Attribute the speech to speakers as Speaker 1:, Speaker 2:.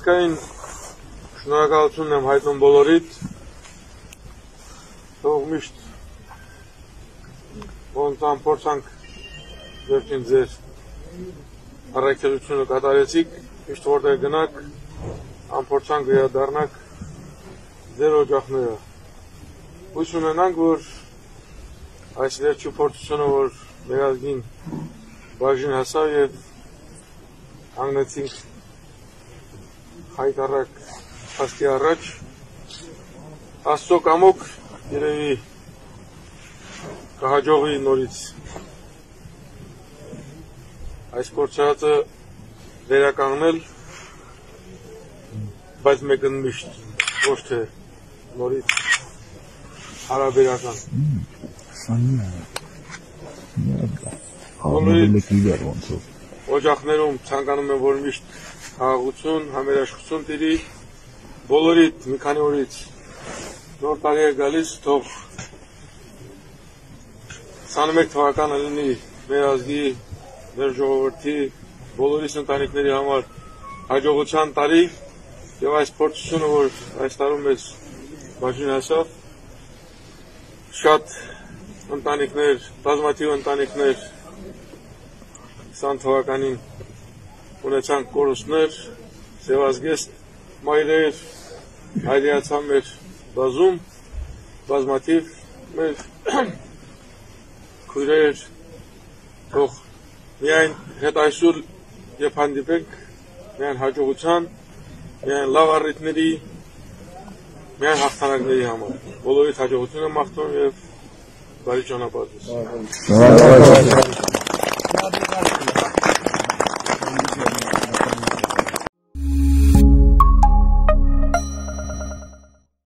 Speaker 1: Մարդկային շնորհակալություն եմ հայտնում բոլորիդ, թող միշտ ոնց փորձանք վերջին ձեր առաքելությունը կատարեցիք, միշտ որտեղ գնաք, ամփորձանք վերադառնաք ձեր օջախները։ Հույս ունենանք, որ այս վերջի փորձությունը, որ մեր ազգին բաժին հասավ եւ հանգեցինք հայտարարակ փաստի առաջ, Աստծո կամոք երևի կհաջողվի նորից այս փորձածը վերականգնել, բայց մեկընդմիշտ ոչ թե նորից հարաբերական։ Օջախներում ցանկանում եմ, որ միշտ խաղաղություն, համերաշխություն տիրի, բոլորիդ մի քանի օրից նոր տարի է գալիս, թող 21 թվականը լինի մեր ազգի, մեր ժողովրդի, բոլորիս ընտանիքների համար հաջողության տարի եւ այս փորձությունը, որ այս տարում մեզ բաժին հասավ, շատ ընտանիքներ, բազմաթիվ ընտանիքներ 20 թվականին ունեցանք կորուստներ, սևազգեստ մայրեր, հայրեացան մեր բազում, բազմաթիվ մեր քույրեր, թող միայն հետ այսօր երբ հանդիպենք, միայն հաջողության, միայն լավ առիթների, միայն հաղթանակների համար։ Բոլորիդ հաջողություն եմ մաղթում եւ բարի ճանապարհ։